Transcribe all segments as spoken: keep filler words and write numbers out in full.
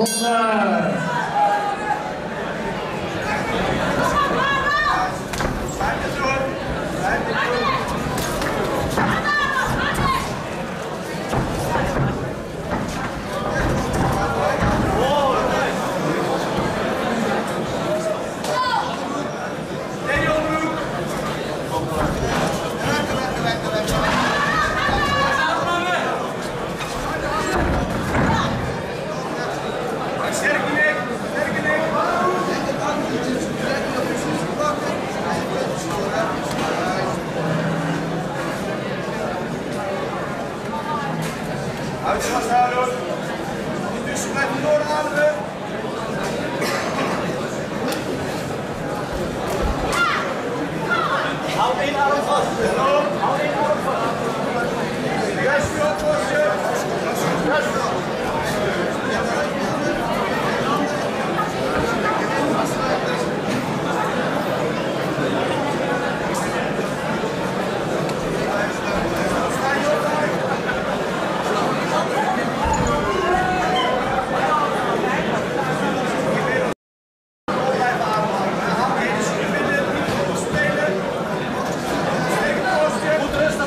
ronde. Uitslag houden. Intussen blijf je doorademen. Hou één arm vast. Hou één arm vast. Juist weer oplossen. Goed rustig.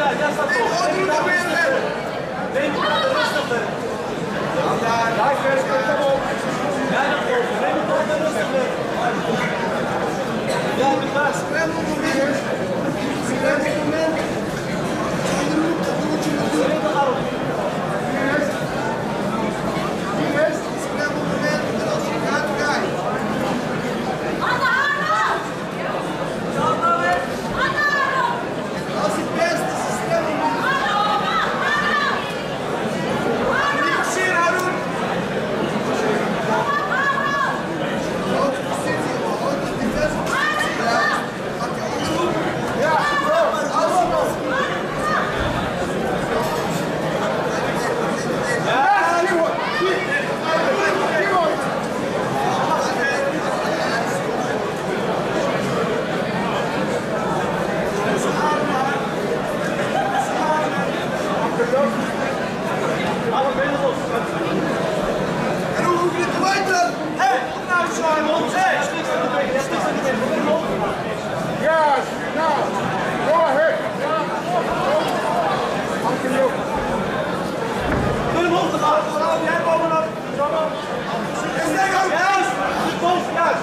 daar, daar staat toch. Neem daar rustig. Neem daar rustig. Ja, ik weet het, kom op. Ja, dat klopt. Neem het toch rustig. Ja, ik ben daar. Spel op moment. Spel op moment. Spel de arm. Spel op moment. En als je gaat, ga je. Als het best is, is het niet. Niet zeer houden. Houd de positie, houd de defensie. Ja, alles. En hoe hoef je het te weten? Hé, kom nou Simon. Hé, stik aan de been, stik aan de been. Yes, now, go ahead. Doe hem op te gaan. Jij bovenop. En steek ook. Juist. Boven, juist.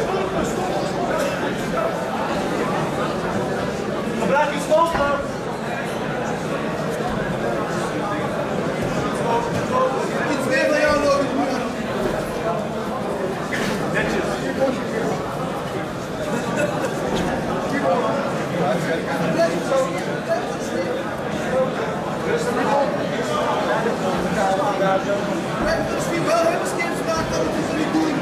Gebruik je stoten. Iets meer van jou nodig. Netjes. Misschien wel helemaal scherp staan, kan het dus niet doen.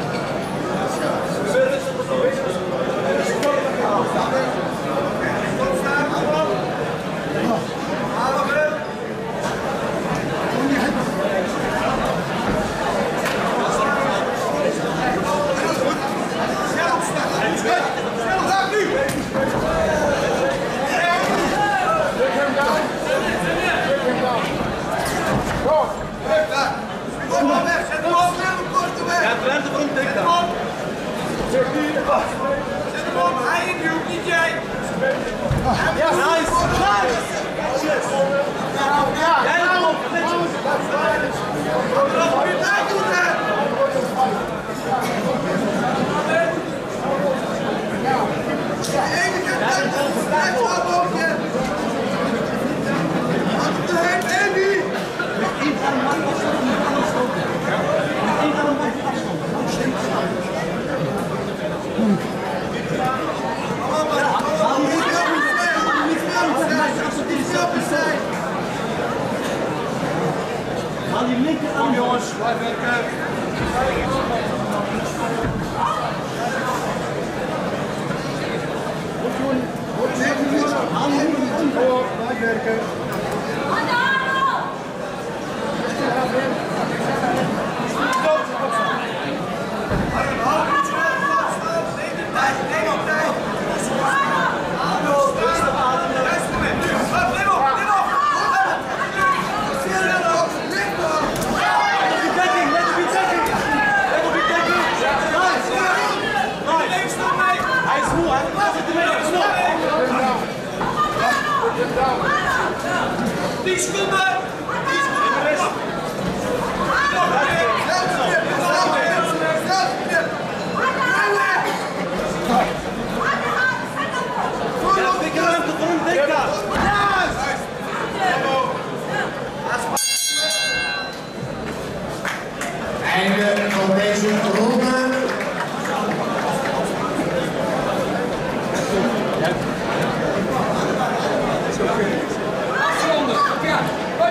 Ja, Trent de Vroom tikt dan. Zet hem op, hij in de niet jij. Ja, nice. Nice. Jij hem op. Netjes. Wat moet je daar doen, hè? De ene kant uit, de blijft wel boven. Wat op de heen, Andy. Haal die linkerarm, jongens. Blijf werken. Haal die linkerarm. Door, blijf werken. Die seconden! Die seconden! Einde van deze ronde. Ja.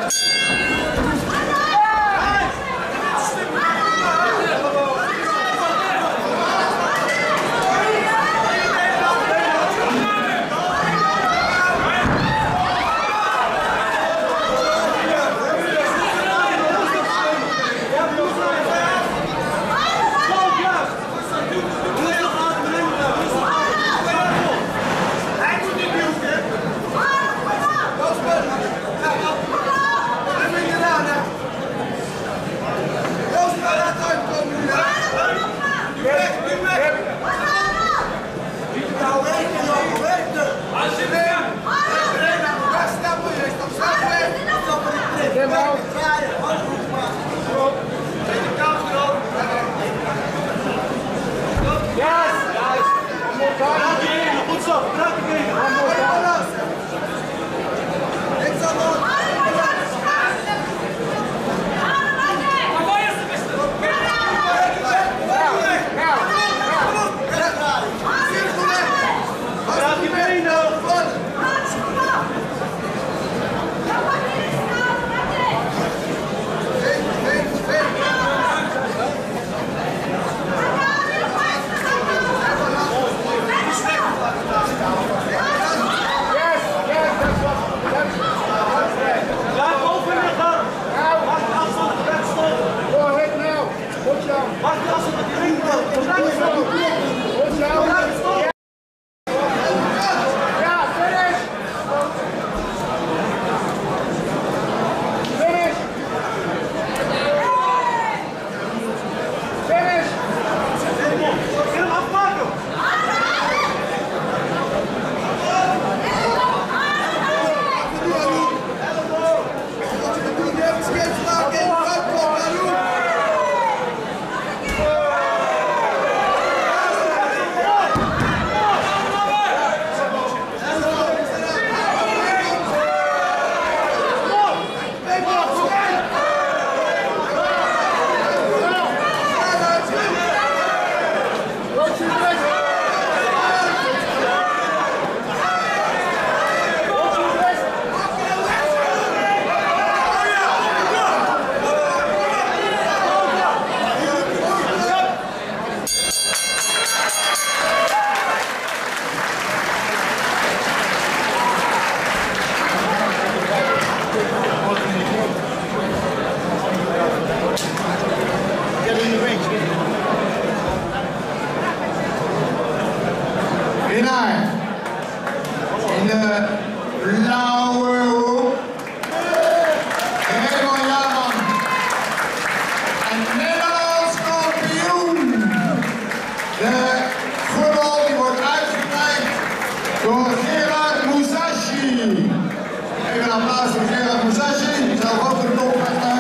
In de blauwe hoek. Raymond Jaman. En Nederlands kampioen. De voetbal die wordt uitgereikt door Gerard Musashi. Even een applaus voor Gerard Musashi. Zelf ook de top gaan.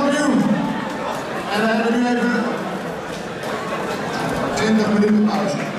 En we hebben nu even twintig minuten pauze.